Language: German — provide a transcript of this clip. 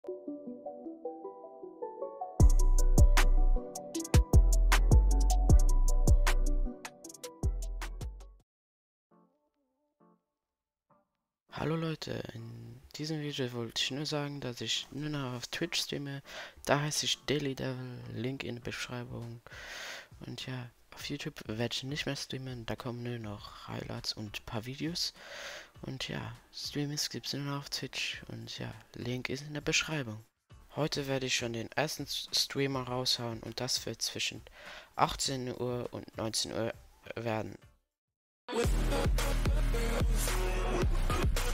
Hallo Leute, in diesem Video wollte ich nur sagen, dass ich nur noch auf Twitch streame. Da heiße ich Daily Devil, Link in der Beschreibung. Und ja, auf YouTube werde ich nicht mehr streamen, da kommen nur noch Highlights und ein paar Videos. Und ja, Streams gibt es nur noch auf Twitch und ja, Link ist in der Beschreibung. Heute werde ich schon den ersten Streamer raushauen und das wird zwischen 18 Uhr und 19 Uhr werden.